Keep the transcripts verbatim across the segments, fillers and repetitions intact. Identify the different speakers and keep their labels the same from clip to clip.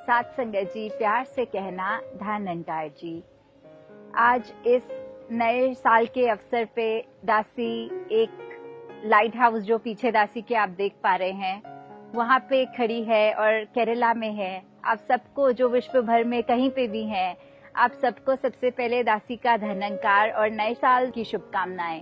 Speaker 1: साथ संगत जी, प्यार से कहना धन निरंकार जी। आज इस नए साल के अवसर पे दासी एक लाइट हाउस जो पीछे दासी के आप देख पा रहे हैं वहाँ पे खड़ी है और केरला में है। आप सबको जो विश्व भर में कहीं पे भी हैं, आप सबको सबसे पहले दासी का धन निरंकार और नए साल की शुभकामनाएं।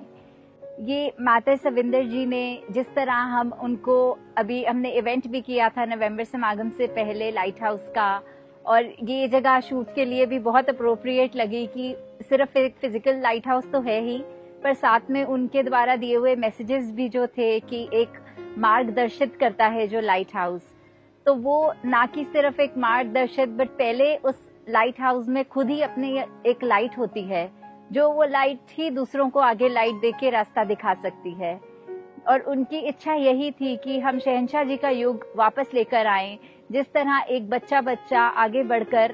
Speaker 1: ये माता सविंदर जी ने जिस तरह हम उनको अभी हमने इवेंट भी किया था नवंबर समागम से पहले लाइट हाउस का, और ये जगह शूट के लिए भी बहुत अप्रोप्रिएट लगी कि सिर्फ एक फिजिकल लाइट हाउस तो है ही, पर साथ में उनके द्वारा दिए हुए मैसेजेस भी जो थे कि एक मार्गदर्शित करता है जो लाइट हाउस, तो वो ना कि सिर्फ एक मार्गदर्शित बट पहले उस लाइट हाउस में खुद ही अपनी एक लाइट होती है जो वो लाइट ही दूसरों को आगे लाइट देके रास्ता दिखा सकती है। और उनकी इच्छा यही थी कि हम शहंशाह जी का युग वापस लेकर आएं, जिस तरह एक बच्चा बच्चा आगे बढ़कर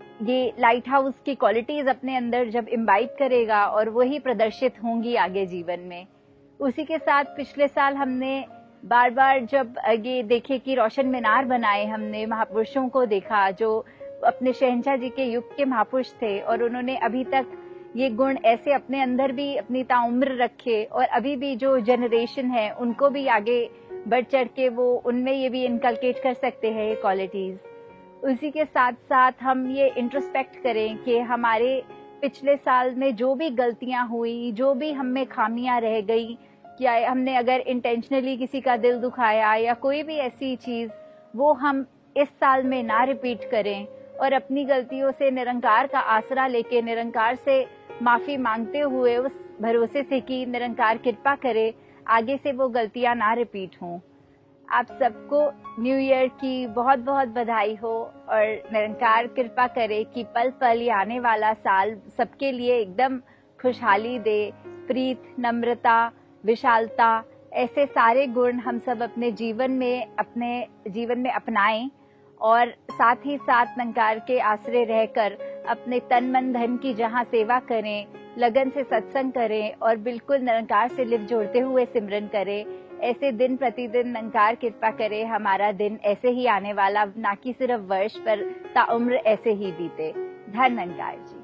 Speaker 1: ये लाइट हाउस की क्वालिटीज अपने अंदर जब इम्बाइब करेगा और वही प्रदर्शित होंगी आगे जीवन में। उसी के साथ पिछले साल हमने बार बार जब ये देखे कि रोशन मीनार बनाए, हमने महापुरुषों को देखा जो अपने शहंशाह जी के युग के महापुरुष थे और उन्होंने अभी तक ये गुण ऐसे अपने अंदर भी अपनी ताउम्र रखे और अभी भी जो जनरेशन है उनको भी आगे बढ़ चढ़ के वो उनमें ये भी इनकलकेट कर सकते हैं ये क्वालिटीज। उसी के साथ साथ हम ये इंट्रोस्पेक्ट करें कि हमारे पिछले साल में जो भी गलतियां हुई, जो भी हम में खामियां रह गई, क्या हमने अगर इंटेंशनली किसी का दिल दुखाया या कोई भी ऐसी चीज, वो हम इस साल में ना रिपीट करें और अपनी गलतियों से निरंकार का आसरा लेके निरंकार से माफी मांगते हुए उस भरोसे से कि निरंकार कृपा करे आगे से वो गलतियां ना रिपीट हों। आप सबको न्यू ईयर की बहुत बहुत बधाई हो और निरंकार कृपा करे कि पल पल ये आने वाला साल सबके लिए एकदम खुशहाली दे। प्रीत, नम्रता, विशालता, ऐसे सारे गुण हम सब अपने जीवन में अपने जीवन में अपनाएं और साथ ही साथ निरंकार के आश्रय रहकर अपने तन मन धन की जहाँ सेवा करें, लगन से सत्संग करें और बिल्कुल निरंकार से लिव जोड़ते हुए सिमरन करें। ऐसे दिन प्रतिदिन निरंकार कृपा करे हमारा दिन ऐसे ही आने वाला, ना कि सिर्फ वर्ष पर ताउम्र ऐसे ही बीते। धन निरंकार जी।